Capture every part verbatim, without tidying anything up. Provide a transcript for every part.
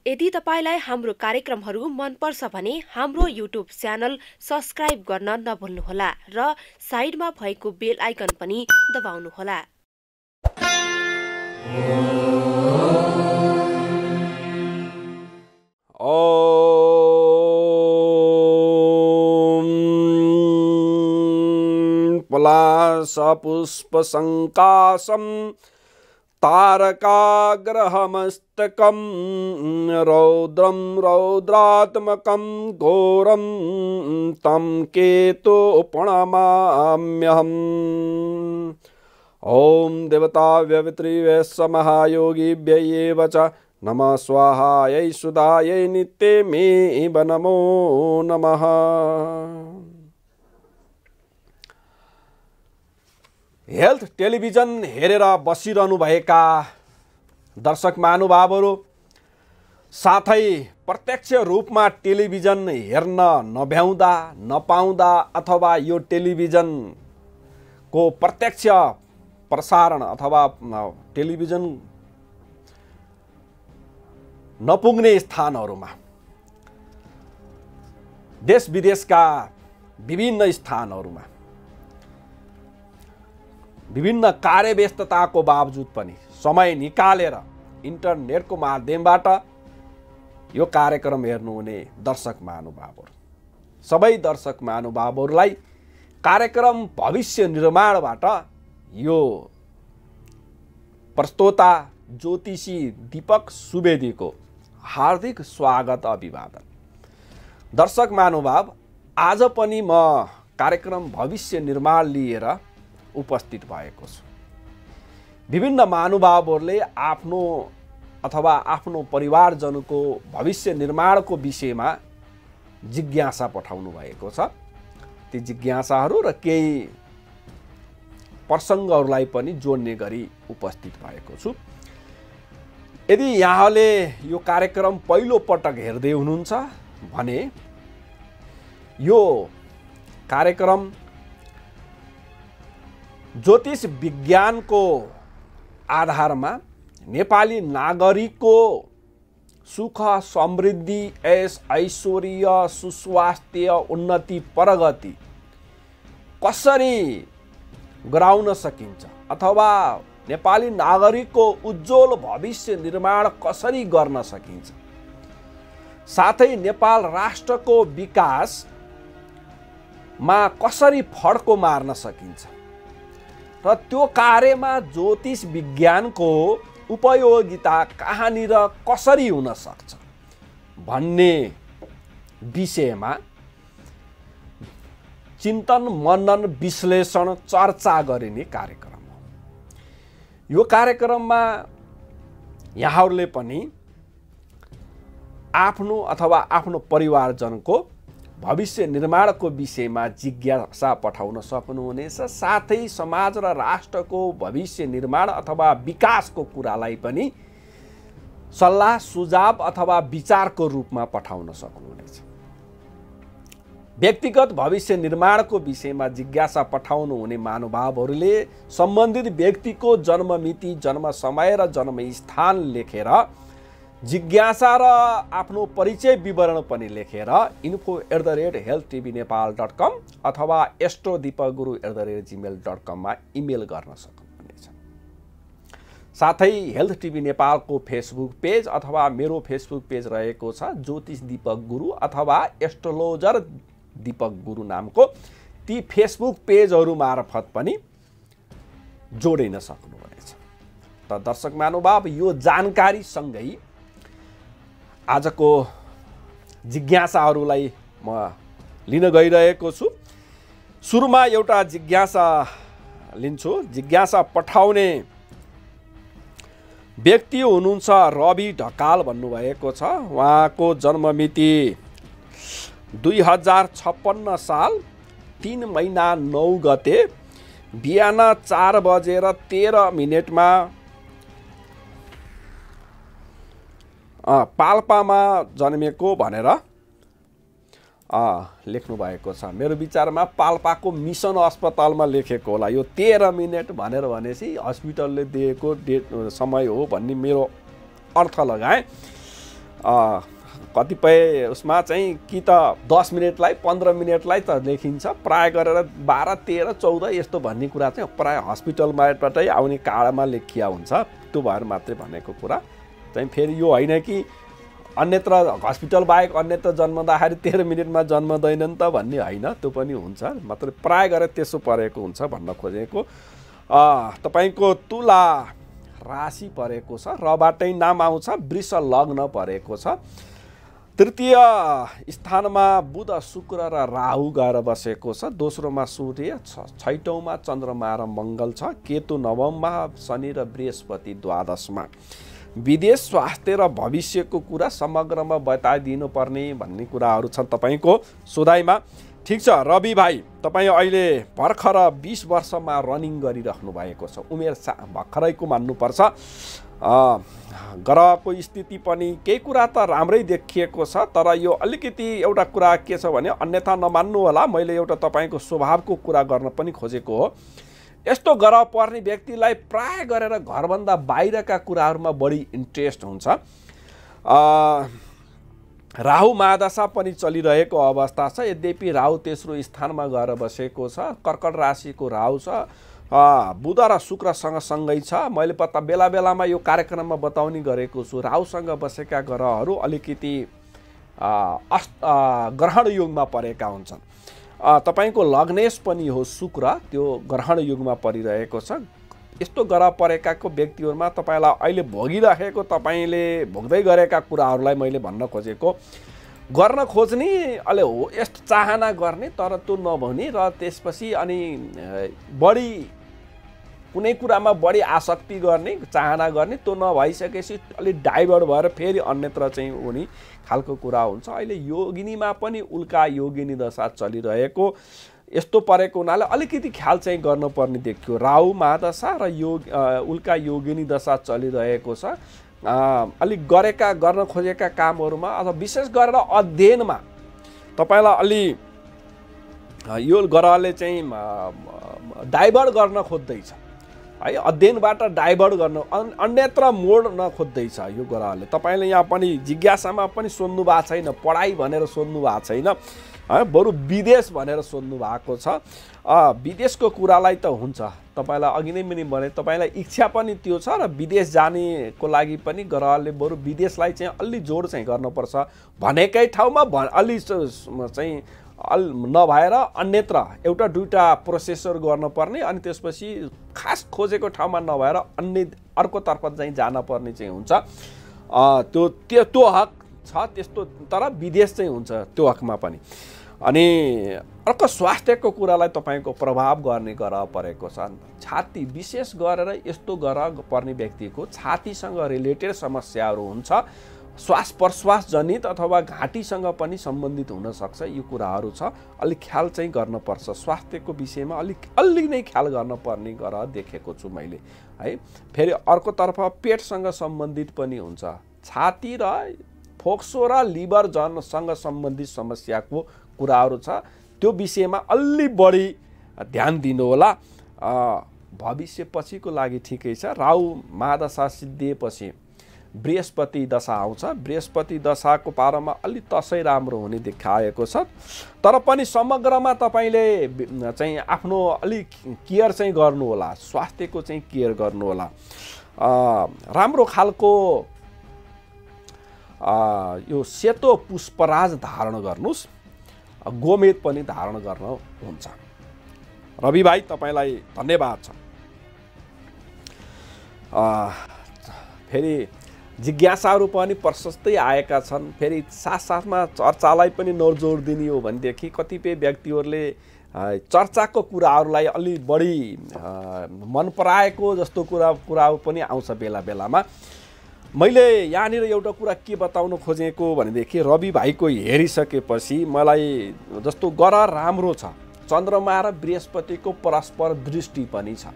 यदि तपाईलाई हाम्रो कार्यक्रमहरू मन पर्छ भने हाम्रो युट्युब च्यानल सब्स्क्राइब गर्न नभुल्नुहोला र साइडमा भएको बेल आइकन पनि दबाउनुहोला। ओम पलाशपुष्पसङ्काशं तारकाग्रहमस्तकं रौद्रं रौद्रात्मकं घोरं तं केतु प्रणमाम्यहम्। ओम देवताभ्यः महायोगिभ्य एव च नमः स्वाहायै सुधायै नित्यमेव नमो नमः। हेल्थ टेलिभिजन हेरेर बसिरहनु भएका दर्शक महानुभावहरू साथै प्रत्यक्ष रूपमा टेलिभिजन हेर्न नभ्याउँदा नपाउँदा अथवा यो टेलिभिजनको प्रत्यक्ष प्रसारण अथवा टेलिभिजन नपुग्ने स्थानहरूमा देश विदेशका विभिन्न स्थानहरूमा विभिन्न कार्यव्यस्तताको बावजुद पनि समय निकालेर इन्टरनेटको माध्यमबाट यो कार्यक्रम हेर्नुहुने दर्शक महानुभावहरू सबै दर्शक महानुभावहरूलाई कार्यक्रम भविष्य निर्माणबाट यो प्रस्तोता ज्योतिषी दीपक सुवेदीको हार्दिक स्वागत अभिवादन। दर्शक महानुभाव, आज पनि म कार्यक्रम भविष्य निर्माण लिएर उपस्थित भएको छु। विभिन्न महानुभावहरूले आफ्नो अथवा आफ्नो परिवारजनको भविष्य निर्माणको विषयमा जिज्ञासा पठाउनु भएको छ। ती जिज्ञासाहरू र केही प्रसङ्गहरूलाई पनि जोड्ने गरी उपस्थित भएको छु। यदि यहाँले यो कार्यक्रम पहिलो पटक हेर्दै हुनुहुन्छ भने यो कार्यक्रम ज्योतिष विज्ञानको आधारमा नेपाली नागरिकको सुख समृद्धि ऐश ऐश्वर्य सुस्वास्थ्य उन्नति प्रगति कसरी गराउन सकिन्छ अथवा नेपाली नागरिकको उज्जवल भविष्य निर्माण कसरी गर्न सकिन्छ, साथै नेपाल राष्ट्रको विकासमा कसरी फड्को मार्न सकिन्छ र त्यो कार्यमा ज्योतिष विज्ञानको उपयोगिता कहाँनिर कसरी हुन सक्छ भन्ने विषयमा चिन्तन मनन विश्लेषण चर्चा गरिने कार्यक्रम हो। यो कार्यक्रममा यहाँहरूले पनि आफ्नो अथवा आफ्नो परिवारजनको भविष्य निर्माणको विषयमा जिज्ञासा पठाउन सक्नुहुनेछ। साथै समाज र राष्ट्रको भविष्य निर्माण अथवा विकासको कुरालाई पनि सल्लाह सुझाव अथवा विचारको रूपमा पठाउन सक्नुहुनेछ। व्यक्तिगत भविष्य निर्माणको विषयमा जिज्ञासा पठाउनु हुने महानुभावहरूले सम्बन्धित व्यक्तिको जन्ममिति, जन्म समय र जन्मस्थान लेखेर जिज्ञासा र आफ्नो परिचय विवरण पनि लेखेर info at the rate health TV Nepal dot com अथवा astro Deepak Guru at the rate Gmail dot कममा इमेल गर्न सक्नुहुनेछ। साथै हेल्थ टिभी नेपालको फेसबुक पेज अथवा मेरो फेसबुक पेज रहेको छ ज्योतिष दीपक गुरु अथवा एस्ट्रोलोजर दीपक गुरु नामको, ती फेसबुक पेजहरू मार्फत पनि जोडिन सक्नुहुनेछ। त दर्शक महानुभाव, यो जानकारी सँगै आजको जिज्ञासाहरूलाई म लिन गइरहेको छु। सुरुमा एउटा जिज्ञासा लिन्छु। जिज्ञासा पठाउने व्यक्ति हुनुहुन्छ रवि ढकाल भन्नुभएको छ। उहाँको जन्ममिति दुई हजार छप्पन्न साल तीन महिना नौ गते बिहान चार बजेर तेह्र मिनटमा पाल्पामा जन्मेको भनेर लेख्नु भएको छ। मेरो विचारमा पाल्पाको मिसन अस्पतालमा लेखेको होला। यो तेह्र मिनट भनेर भनेपछि हस्पिटलले दिएको डेट समय हो भन्ने मेरो अर्थ लगाएँ। कतिपय उसमा चाहिँ कि त दस मिनटलाई पन्ध्र मिनटलाई त लेखिन्छ, प्राय गरेर बाह्र तेह्र चौध यस्तो भन्ने कुरा चाहिँ प्राय हस्पिटलबाटै आउने काळमा लेखिया हुन्छ। त्यो भएर मात्रै भनेको कुरा चाहिँ फेरि यो होइन कि अन्यत्र हस्पिटल बाहेक अन्यत्र जन्मदाखेरि तेह्र मिनटमा जन्मदैनन् त भन्ने होइन, त्यो पनि हुन्छ, मात्र प्राय गरेर त्यसो परेको हुन्छ भन्न खोजेको। तपाईँको तुला राशि परेको छ, रबाटै नाम आउँछ, वृष लग्न परेको छ। तृतीय स्थानमा बुध शुक्र र राहु गएर बसेको छ। दोस्रोमा सूर्य, छैटौँमा चन्द्रमा र मङ्गल छ। केतु नवममा, शनि र बृहस्पति द्वादशमा। विदेश, स्वास्थ्य र भविष्यको कुरा समग्रमा बताइदिनु पर्ने भन्ने कुराहरू छन् तपाईँको सोधाइमा। ठिक छ रवि भाइ, तपाईँ अहिले भर्खर बिस वर्षमा रनिङ गरिराख्नु भएको छ, उमेर सा भर्खरैको मान्नुपर्छ। ग्रहको स्थिति पनि केही कुरा त राम्रै देखिएको छ, तर यो अलिकति एउटा कुरा के छ भने अन्यथा नमान्नु होला, मैले एउटा तपाईँको स्वभावको कुरा गर्न पनि खोजेको हो। यस्तो ग्रह पर्ने व्यक्तिलाई प्राय गरेर घरभन्दा बाहिरका कुराहरूमा बढी इन्ट्रेस्ट हुन्छ। राहु महादशा पनि चलिरहेको अवस्था छ, यद्यपि राहु तेस्रो स्थानमा गएर बसेको छ। कर्कट राशिको राहु छ, बुध र शुक्रसँग सँगै छ। मैले पत्ता बेला बेलामा यो कार्यक्रममा बताउने गरेको छु, राहुसँग बसेका ग्रहहरू अलिकति अस्त ग्रहण युगमा परेका हुन्छन्। तपाईँको लग्नेश पनि हो शुक्र, त्यो ग्रहण युगमा परिरहेको छ। यस्तो ग्रह परेकाको व्यक्तिहरूमा तपाईँलाई अहिले भोगिरहेको तपाईँले भोग्दै गरेका कुराहरूलाई मैले भन्न खोजेको, गर्न खोज्ने अहिले हो यस्तो चाहना गर्ने तर त्यो नभउने र त्यसपछि अनि बढी कुनै कुरामा बढी आसक्ति गर्ने चाहना गर्ने, त्यो नभइसकेपछि अलिक डाइभर्ट भएर फेरि अन्यत्र चाहिँ हुने खालको कुरा हुन्छ। अहिले योगिनीमा पनि उल्का योगिनी दशा चलिरहेको यस्तो परेको हुनाले अलिकति ख्याल चाहिँ गर्नुपर्ने देखियो। राहु महादशा र योग उल्का योगिनी दशा चलिरहेको छ। अलिक गरेका गर्न खोजेका कामहरूमा अथवा विशेष गरेर अध्ययनमा तपाईँलाई अलि यो ग्रहले चाहिँ डाइभर्ट गर्न खोज्दैछ है, अध्ययनबाट डाइभर्ट गर्न अन्यत्र मोड्न खोज्दैछ यो ग्रहले। तपाईँले यहाँ पनि जिज्ञासामा पनि सोध्नु भएको छैन, पढाइ भनेर सोध्नु भएको छैन, बरु विदेश भनेर सोध्नु भएको छ। विदेशको कुरालाई त हुन्छ, तपाईँलाई अघि नै पनि भने तपाईँलाई इच्छा पनि त्यो छ र विदेश जानेको लागि पनि ग्रहले बरु विदेशलाई चाहिँ अलि जोड चाहिँ गर्नुपर्छ भनेकै ठाउँमा भ अलि चाहिँ अल नभएर अन्यत्र एउटा दुईवटा प्रोसेसर गर्नुपर्ने, अनि त्यसपछि खास खोजेको ठाउँमा नभएर अन्य अर्कोतर्फ चाहिँ जानुपर्ने चाहिँ हुन्छ। त्यो त्यो त्यो हक छ त्यस्तो, तर विदेश चाहिँ हुन्छ त्यो हकमा पनि। अनि अर्को स्वास्थ्यको कुरालाई तपाईँको प्रभाव गर्ने ग्रह परेको छ। छाती, विशेष गरेर यस्तो ग्रह पर्ने व्यक्तिको छातीसँग रिलेटेड समस्याहरू हुन्छ, श्वास प्रश्वास जनित अथवा घाँटीसँग पनि सम्बन्धित हुन सक्छ। यो कुराहरू छ, अलिक ख्याल चाहिँ गर्नुपर्छ स्वास्थ्यको विषयमा, अलिक अलि नै ख्याल गर्नुपर्ने ग्रह देखेको छु मैले है। फेरि अर्कोतर्फ पेटसँग सम्बन्धित पनि हुन्छ, छाती र फोक्सो र लिभर जनसँग सम्बन्धित समस्याको कुराहरू छ, त्यो विषयमा अलि बढी ध्यान दिनु होला। भविष्य पछिको लागि ठिकै छ। राहु महादशा सिद्धिएपछि बृहस्पति दशा आउँछ, बृहस्पति दशाको पारामा अलि तसै राम्रो हुने देखाएको छ, तर पनि समग्रमा तपाईँले चाहिँ आफ्नो अलिक केयर चाहिँ गर्नु होला, स्वास्थ्यको चाहिँ केयर गर्नु होला। राम्रो खालको यो सेतो पुष्पराज धारण गर्नुहोस्, गोमेद पनि धारण गर्न हुन्छ। रवि भाइ तपाईँलाई धन्यवाद छ। फेरि जिज्ञासाहरू पनि प्रशस्तै आएका छन्। फेरि साथसाथमा चर्चालाई पनि नोरजोड दिने हो भनेदेखि कतिपय व्यक्तिहरूले चर्चाको कुराहरूलाई अलि बढी मन पराएको जस्तो कुरा कुराहरू पनि आउँछ बेला बेलामा। मैले यहाँनिर एउटा कुरा के बताउन खोजेको भनेदेखि रवि भाइको हेरिसकेपछि मलाई जस्तो ग्रह राम्रो छ, चन्द्रमा र बृहस्पतिको परस्पर दृष्टि पनि छ।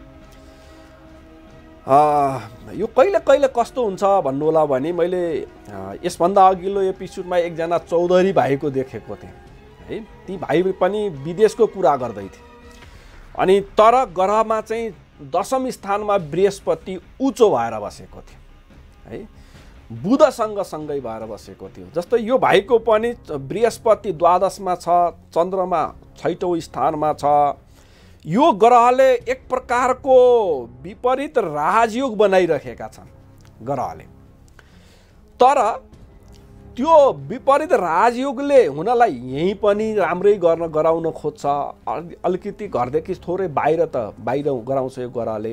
यो कहिले कहिले कस्तो हुन्छ भन्नु होला भने मैले यसभन्दा अघिल्लो एपिसोडमा एकजना चौधरी भाइको देखेको थिएँ है। ती भाइ पनि विदेशको कुरा गर्दै थिए, अनि तर ग्रहमा चाहिँ दशम स्थानमा बृहस्पति उच्च भएर बसेको थियो है। बुधसँग सँगै भएर बसेको थियो। जस्तै यो भाइको पनि बृहस्पति द्वादशमा छ, चन्द्रमा छैटौँ स्थानमा छ। यो ग्रहले एक प्रकारको विपरीत राजयोग बनाइरहेका छन् ग्रहले। तर त्यो विपरीत राजयोगले हुनलाई यहीँ पनि राम्रै गर्न गराउन खोज्छ। अलिकति घरदेखि थोरै बाहिर त बाहिर गराउँछ यो ग्रहले।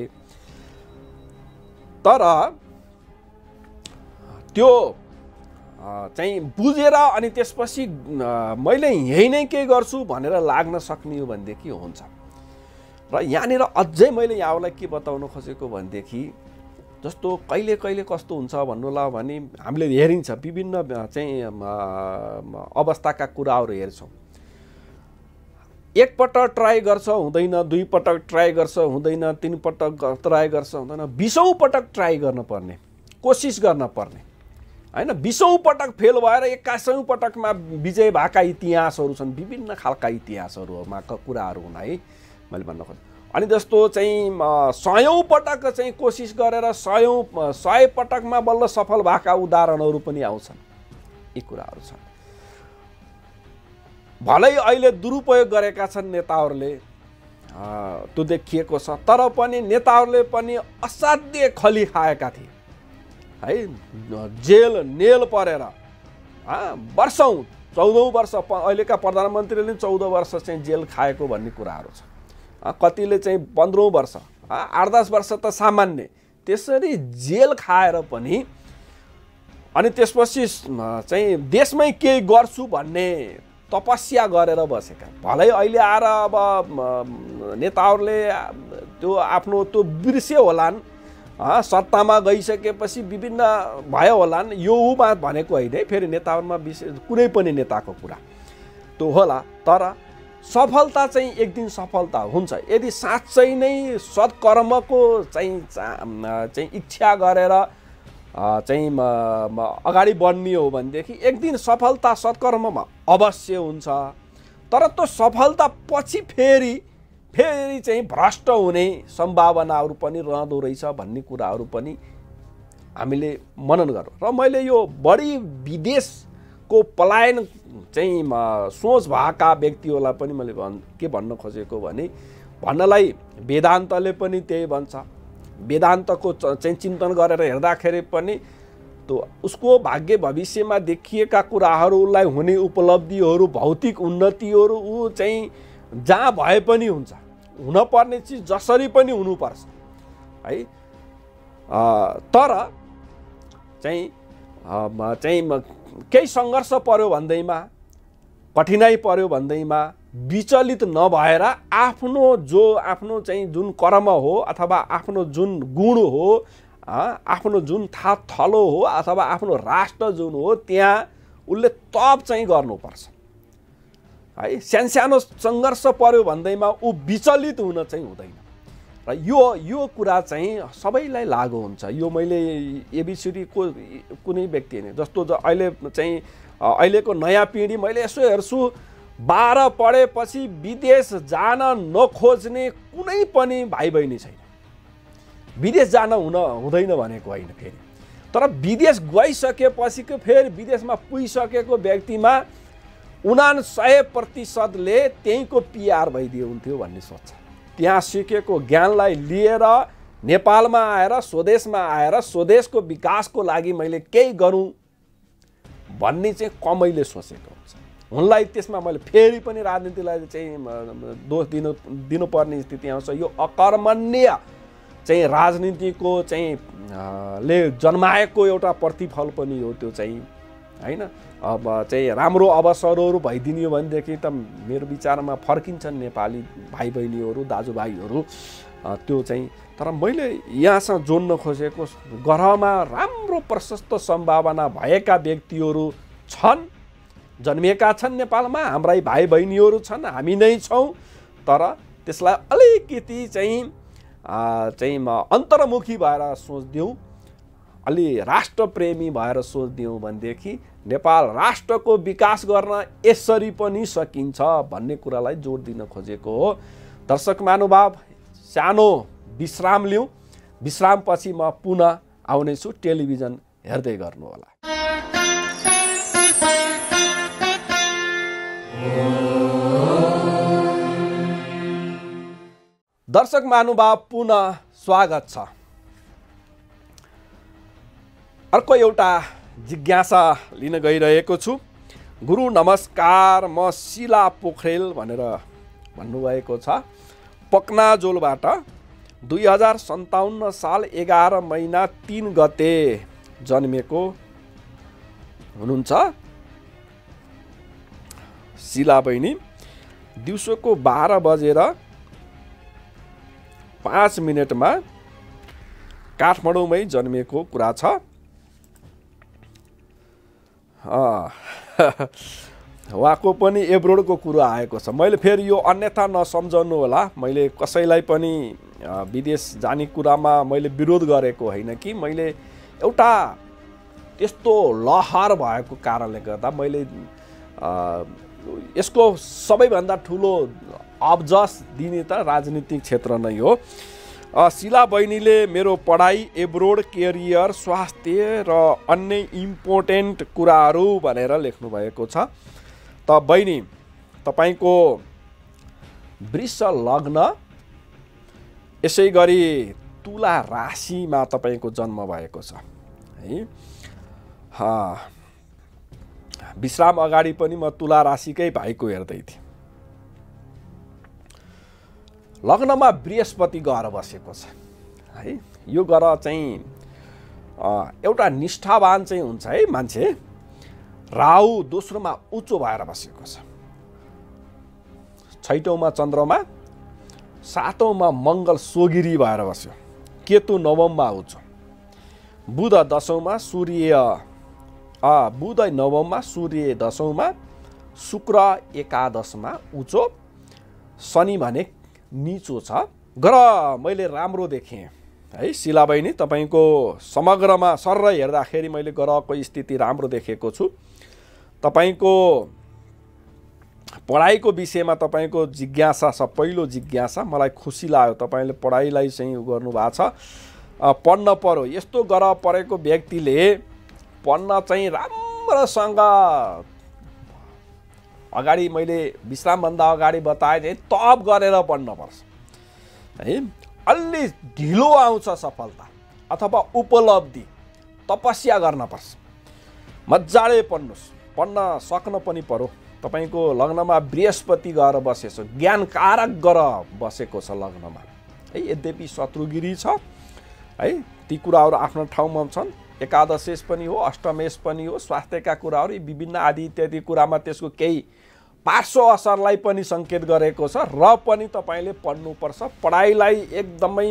तर त्यो चाहिँ बुझेर अनि त्यसपछि मैले यही नै केही गर्छु भनेर लाग्न सक्ने हो भनेदेखि हुन्छ। र यहाँनिर अझै मैले यहाँलाई के बताउन खोजेको भनेदेखि जस्तो कहिले कहिले कस्तो हुन्छ भन्नुला भने हामीले हेरिन्छ विभिन्न चाहिँ अवस्थाका कुराहरू हेर्छौँ। एकपटक ट्राई गर्छ हुँदैन, दुई पटक ट्राई गर्छ हुँदैन, तीन पटक ट्राई गर्छ हुँदैन, बिसौँ पटक ट्राई गर्नुपर्ने, कोसिस गर्न पर्ने हैन। बिसौँ पटक फेल भएर एक्काइसौँ पटकमा विजय भएका इतिहासहरू छन्। विभिन्न खालका इतिहासहरूमा कुराहरू हुन् है मैले भन्न खोजेँ। अनि जस्तो चाहिँ सयौँ पटक चाहिँ कोसिस गरेर सयौँ सय पटकमा बल्ल सफल भएका उदाहरणहरू पनि आउँछन्। यी कुराहरू छन्। भलै अहिले दुरुपयोग गरेका छन् नेताहरूले, त्यो देखिएको छ। तर पनि नेताहरूले पनि असाध्य खली खाएका थिए है। जेल नेल परेर वर्षौँ चौधौँ वर्ष अहिलेका प्रधानमन्त्रीले चौध वर्ष चाहिँ जेल खाएको भन्ने कुराहरू छ। कतिले चाहिँ पन्ध्रौँ वर्ष, आठ दस वर्ष त सामान्य। त्यसरी जेल खाएर पनि अनि त्यसपछि चाहिँ देशमै केही गर्छु भन्ने तपस्या गरेर बसेका। भलै अहिले आएर अब नेताहरूले त्यो आफ्नो त्यो बिर्स्यो होलान्, सत्तामा गइसकेपछि विभिन्न भयो होलान्। यो उमा भनेको होइन है, फेरि नेताहरूमा विशेष कुनै पनि नेताको कुरा त्यो होला। तर सफलता चाहिँ एक दिन सफलता हुन्छ यदि साँच्चै नै सत्कर्मको चाहिँ चाहिँ इच्छा गरेर चाहिँ अगाडि बढ्ने हो भनेदेखि एक दिन सफलता सत्कर्ममा अवश्य हुन्छ। तर त्यो सफलता पछि फेरि फेरि चाहिँ भ्रष्ट हुने सम्भावनाहरू पनि रहँदो रहेछ भन्ने कुराहरू पनि हामीले मनन गरौँ। र मैले यो बढी विदेशको पलायन चाहिँ सोच भएका व्यक्तिहरूलाई पनि मैले भन् के भन्न खोजेको भने भन्नलाई वेदान्तले पनि त्यही भन्छ। वेदान्तको चाहिँ चिन्तन गरेर हेर्दाखेरि पनि त्यो उसको भाग्य भविष्यमा देखिएका कुराहरूलाई हुने उपलब्धिहरू, भौतिक उन्नतिहरू ऊ चाहिँ जहाँ भए पनि हुन्छ। हुनपर्ने चिज जसरी पनि हुनुपर्छ है। तर चाहिँ चाहिँ केही सङ्घर्ष पर्यो भन्दैमा, कठिनाइ पर्यो भन्दैमा विचलित नभएर आफ्नो जो आफ्नो चाहिँ जुन कर्म हो अथवा आफ्नो जुन गुण हो, आफ्नो जुन था थलो हो अथवा आफ्नो राष्ट्र जुन हो त्यहाँ उसले तप चाहिँ गर्नुपर्छ है। सानसानो सङ्घर्ष पर्यो भन्दैमा ऊ विचलित हुन चाहिँ हुँदैन। र यो यो कुरा चाहिँ सबैलाई लागु हुन्छ। यो मैले एबिसिडीको कुनै व्यक्ति होइन, जस्तो अहिले चाहिँ अहिलेको नयाँ पिँढी मैले यसो हेर्छु बाह्र पढेपछि विदेश जान नखोज्ने कुनै पनि भाइ बहिनी छैन। विदेश जान हुन हुँदैन भनेको होइन फेरि, तर विदेश गइसकेपछिको फेरि विदेशमा पुगिसकेको व्यक्तिमा उनान सय प्रतिशतले त्यहीँको पिआर भइदियो हुन्थ्यो भन्ने सोच्छ। त्यहाँ सिकेको ज्ञानलाई लिएर नेपालमा आएर स्वदेशमा आएर स्वदेशको विकासको लागि मैले केही गरौँ भन्ने चाहिँ कमैले सोचेको हुन्छ। उनलाई त्यसमा मैले फेरि पनि राजनीतिलाई चाहिँ दोष दिनु दिनुपर्ने स्थिति आउँछ। यो अकर्मण्य चाहिँ राजनीतिको चाहिँ ले जन्माएको एउटा प्रतिफल पनि हो त्यो चाहिँ हैन। अब चाहिँ राम्रो अवसरहरू भइदिने हो भनेदेखि त मेरो विचारमा फर्किन्छन् नेपाली भाइ बहिनीहरू, दाजुभाइहरू त्यो चाहिँ। तर मैले यहाँसँग जोड्न खोजेको ग्रहमा राम्रो प्रशस्त सम्भावना भएका व्यक्तिहरू छन्, जन्मिएका छन् नेपालमा, हाम्रै भाइ बहिनीहरू छन्, हामी नै छौँ। तर त्यसलाई अलिकति चाहिँ चाहिँ अन्तर्मुखी भएर सोच्दिउँ, अलि राष्ट्रप्रेमी भएर सोच्दिउँ भनेदेखि नेपाल राष्ट्रको विकास गर्न यसरी पनि सकिन्छ भन्ने कुरालाई जोड दिन खोजेको हो। दर्शक महानुभाव, सानो विश्राम लिउँ। विश्रामपछि म पुनः आउनेछु टेलिभिजन हेर्दै गर्नुहोला। दर्शक महानुभाव पुनः स्वागत छ। अर्को एउटा जिज्ञासा लिन गइरहेको छु। गुरु नमस्कार, म शिला पोखरेल भनेर भन्नुभएको छ पक्नाजोलबाट। दुई हजार सन्ताउन्न साल एघार महिना तीन गते जन्मेको हुनुहुन्छ शिला बहिनी। दिउँसोको बाह्र बजेर पाँच मिनटमा काठमाडौँमै जन्मेको कुरा छ। उहाँको पनि एब्रोडको कुरो आएको छ। मैले फेरि यो अन्यथा नसम्झनु होला, मैले कसैलाई पनि विदेश जाने कुरामा मैले विरोध गरेको होइन कि मैले एउटा त्यस्तो लहर भएको कारणले गर्दा मैले यसको सबैभन्दा ठुलो अब्जस दिने त राजनीतिक क्षेत्र नै हो। शिला बहिनीले मेरो पढाइ, एब्रोड, करियर, स्वास्थ्य र अन्य इम्पोर्टेन्ट कुराहरू भनेर लेख्नु भएको छ। त बहिनी, तपाईँको वृष लग्न, यसै गरी तुला राशिमा तपाईँको जन्म भएको छ है। विश्राम अगाडि पनि म तुला राशिकै भाइको हेर्दै थिएँ। लग्नमा बृहस्पति ग्रह बसेको छ है। यो ग्रह चाहिँ एउटा निष्ठावान चाहिँ हुन्छ है मान्छे। राहु दोस्रोमा उच्च भएर बसेको छ। छैटौँमा चन्द्रमा, सातौँमा मङ्गल सोगिरी भएर बस्यो। केतु नवममा उच्च, बुध दशौँमा, सूर्य बुध नवममा, सूर्य दशौँमा, शुक्र एकादशमा उच्च, शनि भने निचो छ। ग्रह मैले राम्रो देखेँ है शिला बहिनी। तपाईँको समग्रमा सर हेर्दाखेरि मैले ग्रहको स्थिति राम्रो देखेको छु। तपाईँको पढाइको विषयमा तपाईँको जिज्ञासा छ, पहिलो जिज्ञासा मलाई खुसी लाग्यो। तपाईँले पढाइलाई चाहिँ गर्नुभएको छ, पढ्न पर्यो। यस्तो ग्रह परेको व्यक्तिले पढ्न चाहिँ राम्रोसँग, अगाडि मैले विश्रामभन्दा अगाडि बताएँ चाहिँ तप गरेर पढ्नुपर्छ है। अलि ढिलो आउँछ सफलता अथवा उपलब्धि, तपस्या गर्नुपर्छ। मजाले पढ्नुहोस्, पढ्न सक्न पनि पर्यो। तपाईँको लग्नमा बृहस्पति गएर बसेछ, ज्ञानकारक ग्रह बसेको छ लग्नमा है। यद्यपि शत्रुगिरी छ है, ती कुराहरू आफ्नो ठाउँमा छन्। एकादशेश पनि हो, अष्टमेश पनि हो, स्वास्थ्यका कुराहरू विभिन्न आदि इत्यादि कुरामा त्यसको केही पार्श्व असरलाई पनि सङ्केत गरेको छ। र पनि तपाईँले पढ्नुपर्छ। पढाइलाई एकदमै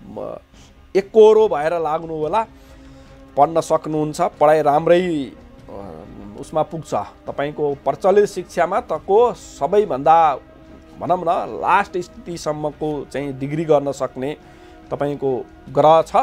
एकोरो भएर लाग्नु होला, पढ्न सक्नुहुन्छ। पढाइ राम्रै उसमा पुग्छ। तपाईँको प्रचलित शिक्षामा तको सबैभन्दा भनौँ न लास्ट स्थितिसम्मको चाहिँ डिग्री गर्न सक्ने तपाईँको ग्रह छ।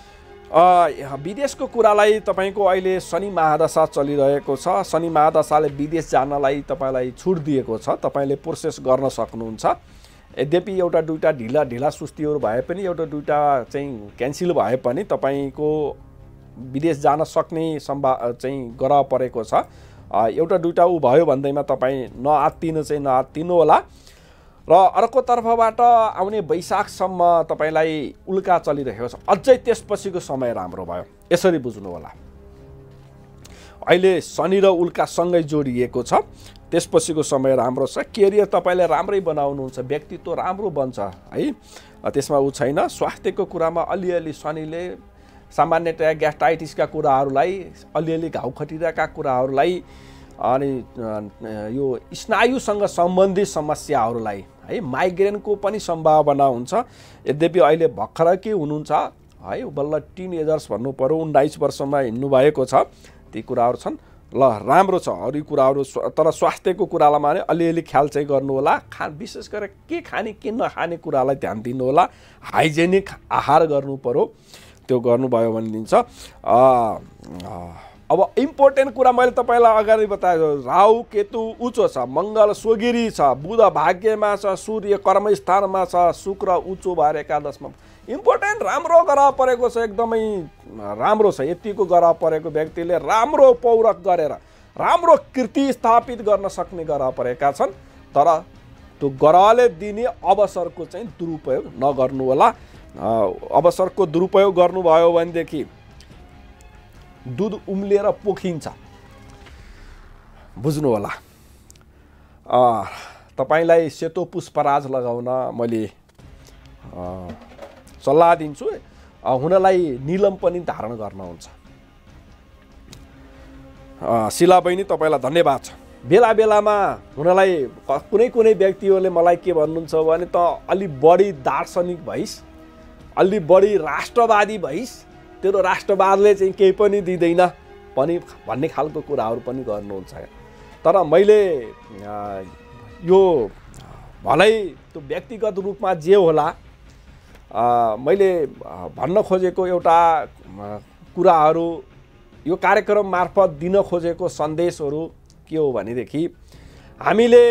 विदेशको कुरालाई तपाईँको अहिले शनि महादशा चलिरहेको छ। शनि महादशाले विदेश जानलाई तपाईँलाई छुट दिएको छ, तपाईँले प्रोसेस गर्न सक्नुहुन्छ। यद्यपि एउटा दुईवटा ढिला ढिला सुस्तीहरू भए पनि, एउटा दुईवटा चाहिँ क्यान्सल भए पनि तपाईँको विदेश जान सक्ने सम्भा चाहिँ ग्रह परेको छ। एउटा दुईवटा ऊ भयो भन्दैमा तपाईँ नआत्तिनु चाहिँ नआत्तिनु होला। र अर्को तर्फबाट आउने वैशाखसम्म तपाईँलाई उल्का चलिरहेको छ। अझै त्यसपछिको समय राम्रो भयो, यसरी बुझ्नु होला। अहिले शनि र उल्का सँगै जोडिएको छ। त्यसपछिको समय राम्रो छ। करियर तपाईँले राम्रै बनाउनुहुन्छ, व्यक्तित्व राम्रो बन्छ है, त्यसमा ऊ छैन। स्वास्थ्यको कुरामा अलिअलि शनिले सामान्यतया ग्यास्ट्राइटिसका कुराहरूलाई, अलिअलि घाउ खटिरहेका कुराहरूलाई, अनि यो स्नायुसँग सम्बन्धित समस्याहरूलाई है, माइग्रेनको पनि सम्भावना हुन्छ। यद्यपि अहिले भर्खर के हुनुहुन्छ है, बल्ल टिन एजर्स भन्नु पर्यो, उन्नाइस वर्षमा हिँड्नु भएको छ। ती कुराहरू छन्। ल राम्रो छ अरू कुराहरू, तर स्वास्थ्यको कुरालाई माने अलिअलि ख्याल चाहिँ गर्नु होला। खा विशेष गरेर के खाने के नखाने कुरालाई ध्यान दिनु होला। हाइजेनिक आहार गर्नु पर्यो, त्यो गर्नुभयो भने दिन्छ। अब इम्पोर्टेन्ट कुरा मैले तपाईँलाई अगाडि बताएको, राहु केतु उच्च छ, मङ्गल सोगिरी छ, बुध भाग्यमा छ, सूर्य कर्मस्थानमा छ, शुक्र उच्च भएर एकादशमा। इम्पोर्टेन्ट राम्रो ग्रह परेको छ, एकदमै राम्रो छ। यतिको ग्रह परेको व्यक्तिले राम्रो पौरख गरेर राम्रो कीर्ति स्थापित गर्न सक्ने ग्रह परेका छन्। तर त्यो ग्रहले दिने अवसरको चाहिँ दुरुपयोग नगर्नु होला। अवसरको दुरुपयोग गर्नुभयो भनेदेखि दुध उम्लिएर पोखिन्छ, बुझ्नु होला। तपाईलाई सेतो पुष्पराज लगाउन मैले सल्लाह दिन्छु। हुनलाई निलम पनि धारण गर्न हुन्छ। शिला बहिनी तपाईँलाई धन्यवाद छ। बेला बेलामा हुनलाई कुनै कुनै व्यक्तिहरूले मलाई के भन्नुहुन्छ भने त अलि बढी दार्शनिक भइस्, अलि बढी राष्ट्रवादी भइस्, तेरो राष्ट्रवादले चाहिँ केही पनि दिँदैन पनि भन्ने खालको कुराहरू पनि गर्नुहुन्छ। तर मैले यो भलै त्यो व्यक्तिगत रूपमा जे होला, मैले भन्न खोजेको एउटा कुराहरू, यो कार्यक्रम मार्फत दिन खोजेको सन्देशहरू के हो भनेदेखि हामीले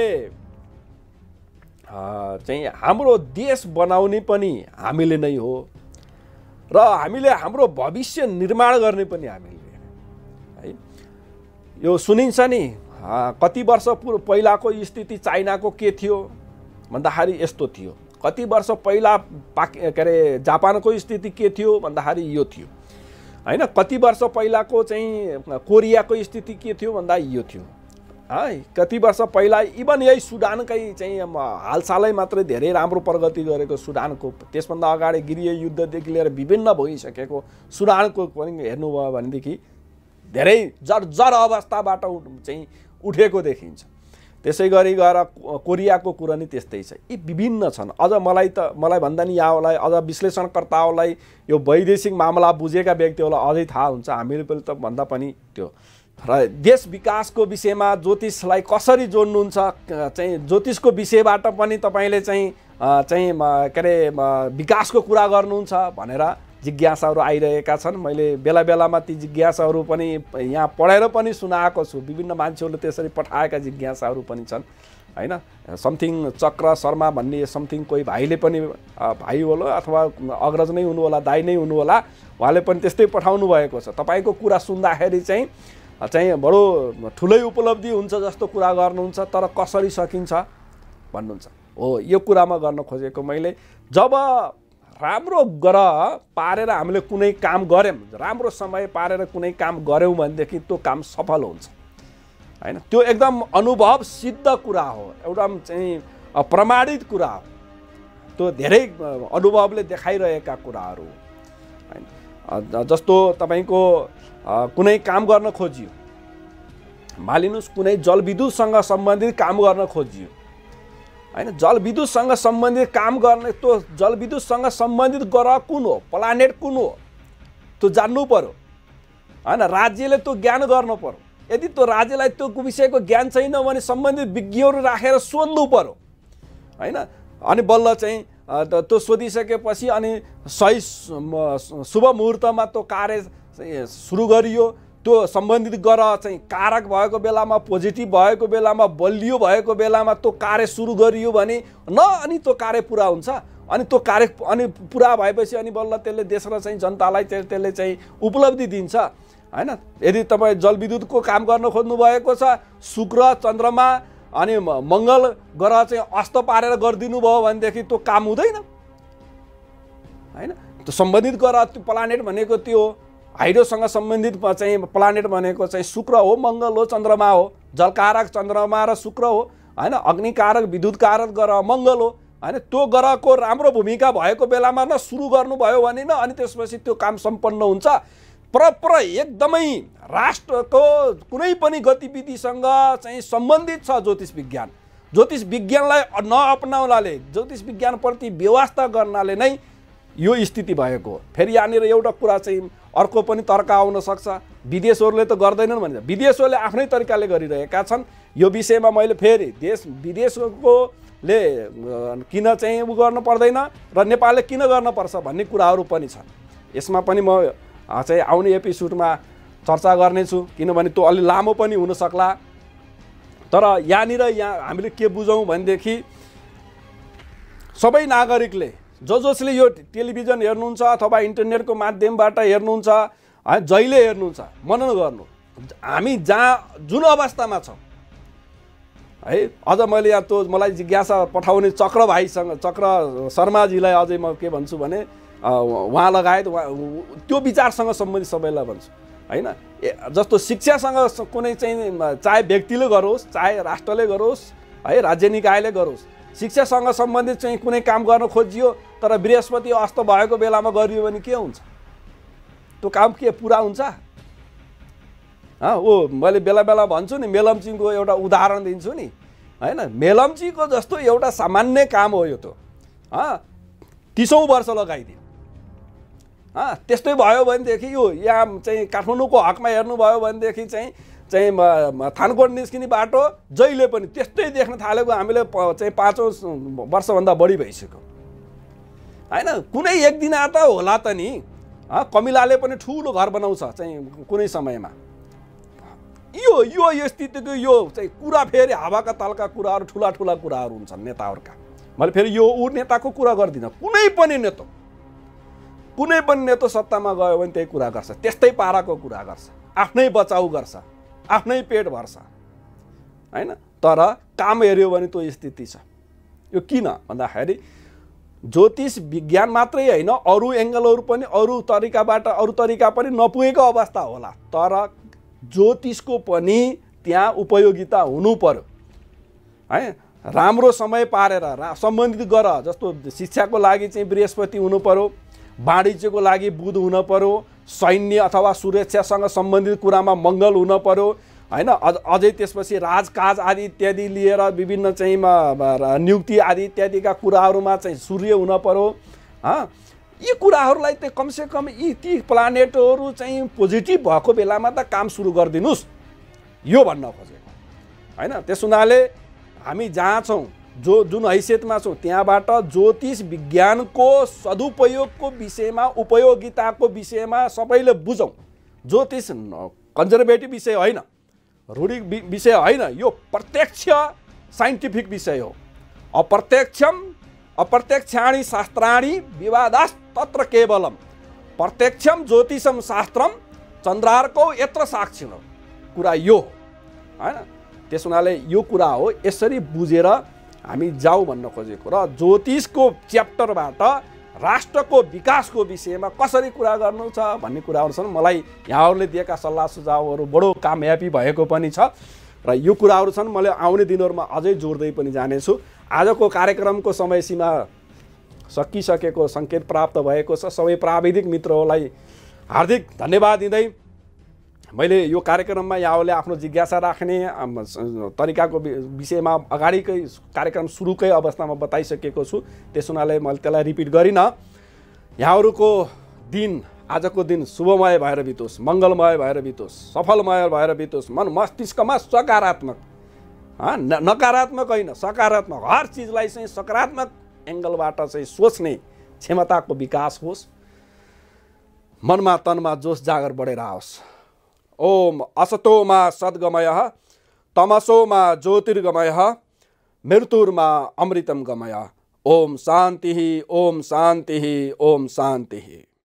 चाहिँ हाम्रो देश बनाउने पनि हामीले नै हो र हामीले हाम्रो भविष्य निर्माण गर्ने पनि हामीले है। यो सुनिन्छ नि, कति वर्ष पूर्व पहिलाको स्थिति चाइनाको के थियो भन्दाखेरि यस्तो थियो, कति वर्ष पहिला पाक के अरे जापानको स्थिति के थियो भन्दाखेरि यो थियो हैन, कति वर्ष पहिलाको चाहिँ कोरियाको स्थिति के थियो भन्दा यो थियो है। कति वर्ष पहिला इभन यही सुडानकै चाहिँ हालसालै मात्रै धेरै राम्रो प्रगति गरेको सुडानको, त्यसभन्दा अगाडि गृह युद्धदेखि लिएर विभिन्न भइसकेको सुडानको पनि हेर्नुभयो भनेदेखि धेरै जर्जर अवस्थाबाट चाहिँ उठेको देखिन्छ। त्यसै गरी गएर कोरियाको कुरा नि त्यस्तै छ। यी विभिन्न छन्। अझ मलाई त मलाई भन्दा नि यहाँलाई अझ विश्लेषणकर्ताहरूलाई, यो वैदेशिक मामला बुझेका व्यक्तिहरूलाई अझै थाहा हुन्छ, हामीले पनि त भन्दा पनि त्यो र देश विकासको विषयमा ज्योतिषलाई कसरी जोड्नुहुन्छ, चाहिँ ज्योतिषको विषयबाट पनि तपाईँले चाहिँ चाहिँ के अरे विकासको कुरा गर्नुहुन्छ भनेर जिज्ञासाहरू आइरहेका छन्। मैले बेला बेलामा ती जिज्ञासाहरू पनि यहाँ पढेर पनि सुनाएको छु। विभिन्न मान्छेहरूले त्यसरी पठाएका जिज्ञासाहरू पनि छन् हैन। समथिङ चक्र शर्मा भन्ने समथिङ कोही भाइले पनि, भाइ होला अथवा अग्रज नै हुनु होला, दाइ नै हुनु होला, उहाँले पनि त्यस्तै पठाउनु भएको छ। तपाईँको कुरा सुन्दाखेरि चाहिँ चाहिँ बडो ठुलै उपलब्धि हुन्छ जस्तो कुरा गर्नुहुन्छ, तर कसरी सकिन्छ भन्नुहुन्छ। हो, यो कुरामा गर्न खोजेको मैले, जब राम्रो ग्रह पारेर हामीले कुनै काम गऱ्यौँ, राम्रो समय पारेर कुनै काम गऱ्यौँ भनेदेखि त्यो काम सफल हुन्छ हैन। त्यो एकदम अनुभव सिद्ध कुरा हो, एउटा चाहिँ प्रमाणित कुरा हो। त्यो धेरै अनुभवले देखाइरहेका कुराहरू हैन। जस्तो तपाईँको कुनै काम गर्न खोजियो, मानिलिनुहोस् कुनै जलविद्युतसँग सम्बन्धित काम गर्न खोजियो हैन। जलविद्युतसँग सम्बन्धित काम गर्ने, त्यो जलविद्युतसँग सम्बन्धित ग्रह कुन हो, प्लानेट कुन हो, त्यो जान्नु पर्यो हैन। राज्यले त्यो ज्ञान गर्नु पर्यो। यदि त्यो राज्यलाई त्यो विषयको ज्ञान छैन भने सम्बन्धित विज्ञहरू राखेर सोध्नु पर्यो हैन। अनि बल्ल चाहिँ त्यो सोधिसकेपछि अनि सही शुभ मुहुर्तमा त्यो कार्य सुरु गरियो। त्यो सम्बन्धित ग्रह चाहिँ कारक भएको बेलामा, पोजिटिभ भएको बेलामा, बलियो भएको बेलामा त्यो कार्य सुरु गरियो भने न अनि त्यो कार्य पुरा हुन्छ। अनि त्यो कार्य अनि पुरा भएपछि अनि बल्ल त्यसले देश र चाहिँ जनतालाई त्यसले चाहिँ उपलब्धि दिन्छ हैन। यदि तपाईँ जलविद्युतको काम गर्न खोज्नु भएको छ, शुक्र चन्द्रमा अनि मङ्गल ग्रह चाहिँ अस्त पारेर गरिदिनु भयो भनेदेखि त्यो काम हुँदैन हैन। त्यो सम्बन्धित ग्रह, त्यो प्लानेट भनेको त्यो हाइड्रोसँग सम्बन्धित चाहिँ प्लानेट भनेको चाहिँ शुक्र हो, मङ्गल हो, चन्द्रमा हो। जलकारक चन्द्रमा र शुक्र हो हैन। अग्निकारक विद्युतकारक ग्रह मङ्गल हो हैन। त्यो ग्रहको राम्रो भूमिका भएको बेलामा न सुरु गर्नुभयो भने न अनि त्यसपछि त्यो काम सम्पन्न हुन्छ। प्रपर एकदमै राष्ट्रको कुनै पनि गतिविधिसँग चाहिँ सम्बन्धित छ ज्योतिष विज्ञान। ज्योतिष विज्ञानलाई नअपनाउनाले, ज्योतिष विज्ञानप्रति व्यवस्था गर्नाले नै यो स्थिति भएको हो। फेरि यहाँनिर एउटा कुरा चाहिँ अर्को पनि तर्क आउन सक्छ, विदेशहरूले त गर्दैनन् भनेर। विदेशहरूले आफ्नै तरिकाले गरिरहेका छन्। यो विषयमा मैले फेरि देश विदेशकोले किन चाहिँ उ गर्न पर्दैन र नेपालले किन गर्न पर्छ भन्ने कुराहरू पनि छन्। यसमा पनि म चाहिँ आउने एपिसोडमा चर्चा गर्नेछु, किनभने त्यो अलि लामो पनि हुन सक्ला। तर यहाँनिर यहाँ हामीले के बुझौँ भनेदेखि सबै नागरिकले जो जसले यो टेलिभिजन हेर्नुहुन्छ अथवा इन्टरनेटको माध्यमबाट हेर्नुहुन्छ है, जहिले हेर्नुहुन्छ, मनन गर्नु। हामी जहाँ जुन अवस्थामा छौँ है, अझ मैले यहाँ त्यो मलाई जिज्ञासा पठाउने चक्र भाइसँग, चक्र शर्माजीलाई अझै म के भन्छु भने उहाँ लगायत उहाँ त्यो विचारसँग सम्बन्धित सबैलाई भन्छु होइन। जस्तो शिक्षासँग कुनै चाहिँ चाहे व्यक्तिले गरोस्, चाहे राष्ट्रले गरोस् है, राज्य निकायले गरोस्, शिक्षासँग सम्बन्धित चाहिँ कुनै काम गर्न खोजियो तर बृहस्पति अस्त भएको बेलामा गरियो भने के हुन्छ? त्यो काम के पुरा हुन्छ? अँ ओ मैले बेला बेला भन्छु नि, मेलम्चीको एउटा उदाहरण दिन्छु नि होइन। मेलम्चीको जस्तो एउटा सामान्य काम हो यो त, अँ तिसौँ वर्ष लगाइदियो। अँ त्यस्तै भयो भनेदेखि यो यहाँ चाहिँ काठमाडौँको हकमा हेर्नुभयो भनेदेखि चाहिँ चाहिँ थानकोट निस्किने बाटो जहिले पनि त्यस्तै देख्न थालेको हामीले चाहिँ पाँचौँ वर्षभन्दा बढी भइसक्यो होइन। कुनै एक दिन त होला त नि, कमिलाले पनि ठुलो घर बनाउँछ चाहिँ कुनै समयमा। यो यो यो स्थितिको यो चाहिँ कुरा फेरि हावाका तलका कुराहरू, ठुला ठुला कुराहरू हुन्छन् नेताहरूका। मैले फेरि यो ऊ नेताको कुरा गर्दिनँ, कुनै पनि नेता कुनै पनि नेता सत्तामा गयो भने त्यही कुरा गर्छ, त्यस्तै पाराको कुरा गर्छ, आफ्नै बचाउ गर्छ, आफ्नै पेट भर्छ होइन। तर काम हेऱ्यो भने त्यो स्थिति छ। यो किन भन्दाखेरि ज्योतिष विज्ञान मात्रै होइन, अरू एङ्गलहरू पनि, अरू तरिकाबाट अरू तरिका पनि नपुगेको अवस्था होला, तर ज्योतिषको पनि त्यहाँ उपयोगिता हुनु पर्यो है। राम्रो समय पारेर रा सम्बन्धित गर। जस्तो शिक्षाको लागि चाहिँ बृहस्पति हुनु पर्यो, वाणिज्यको लागि बुध हुन पर्यो, सैन्य अथवा सुरक्षासँग सम्बन्धित कुरामा मङ्गल हुन पर्यो होइन। अझ अझै त्यसपछि राजकाज आदि इत्यादि लिएर विभिन्न चाहिँ नियुक्ति आदि इत्यादिका कुराहरूमा चाहिँ सूर्य हुन पर्यो। यी कुराहरूलाई त कमसेकम यी ती प्लानेटहरू चाहिँ पोजिटिभ भएको बेलामा त काम सुरु गरिदिनुहोस्, यो भन्न खोजेको होइन। त्यस हुनाले हामी जहाँ छौँ, जो जुन हैसियतमा छौँ, त्यहाँबाट ज्योतिष विज्ञानको सदुपयोगको विषयमा, उपयोगिताको विषयमा सबैले बुझौँ। ज्योतिष कन्जर्भेटिभ विषय होइन, रूढि विषय होइन, यो प्रत्यक्ष साइन्टिफिक विषय हो। अप्रत्यक्षम अप्रत्यक्षाणि शास्त्राणि विवादास् तत्र केवलम प्रत्यक्षम ज्योतिषम शास्त्रम चन्द्रार्कौ यत्र साक्षिणौ। कुरा यो हो होइन। त्यस हुनाले यो कुरा हो, यसरी बुझेर हामी जाउँ भन्न खोजेको। र ज्योतिषको च्याप्टरबाट राष्ट्रको विकासको विषयमा कसरी कुरा गर्नु छ भन्ने कुराहरू छन्। मलाई यहाँहरूले दिएका सल्लाह सुझावहरू बडो कामयाबी भएको पनि छ र यो कुराहरू छन्। मैले आउने दिनहरूमा अझै जोड्दै पनि जानेछु। आजको कार्यक्रमको समय सीमा सकिसकेको सङ्केत प्राप्त भएको छ। सबै प्राविधिक मित्रहरूलाई हार्दिक धन्यवाद दिँदै मैले यो कार्यक्रममा यहाँहरूले आफ्नो जिज्ञासा राख्ने तरिकाको विषयमा अगाडिकै कार्यक्रम सुरुकै अवस्थामा बताइसकेको छु। त्यस हुनाले मैले त्यसलाई रिपिट गरिनँ। यहाँहरूको दिन, आजको दिन शुभमय भएर बितोस्, मङ्गलमय भएर बितोस्, सफलमय भएर बितोस्। मन मस्तिष्कमा सकारात्मक, नकारात्मक होइन, सकारात्मक हर चिजलाई चाहिँ सकारात्मक एङ्गलबाट चाहिँ सोच्ने क्षमताको विकास होस्। मनमा तनमा जोस जागर बढेर आओस्। ओम असतोमा सद्गमयः तमसोमा ज्योतिर्गमयः मृत्युर्मा अमृतं गमयः। ओम शान्तिः, ओम शान्तिः, ओम शान्तिः।